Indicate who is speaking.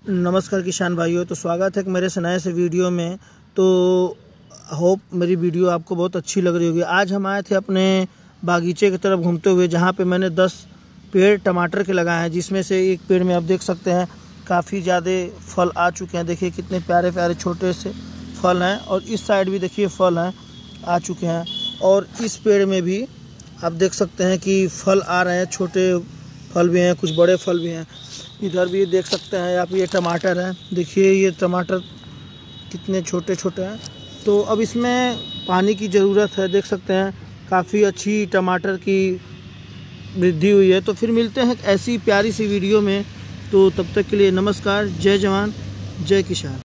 Speaker 1: नमस्कार किसान भाइयों, तो स्वागत है मेरे से नए से वीडियो में। तो होप मेरी वीडियो आपको बहुत अच्छी लग रही होगी। आज हम आए थे अपने बागीचे की तरफ घूमते हुए, जहाँ पे मैंने 10 पेड़ टमाटर के लगाए हैं, जिसमें से एक पेड़ में आप देख सकते हैं काफ़ी ज़्यादा फल आ चुके हैं। देखिए कितने प्यारे प्यारे छोटे से फल हैं, और इस साइड भी देखिए फल हैं आ चुके हैं, और इस पेड़ में भी आप देख सकते हैं कि फल आ रहे हैं। छोटे फल भी हैं, कुछ बड़े फल भी हैं। इधर भी देख सकते हैं आप, ये टमाटर है। देखिए ये टमाटर कितने छोटे छोटे हैं। तो अब इसमें पानी की ज़रूरत है। देख सकते हैं काफ़ी अच्छी टमाटर की वृद्धि हुई है। तो फिर मिलते हैं ऐसी प्यारी सी वीडियो में। तो तब तक के लिए नमस्कार। जय जवान जय किसान।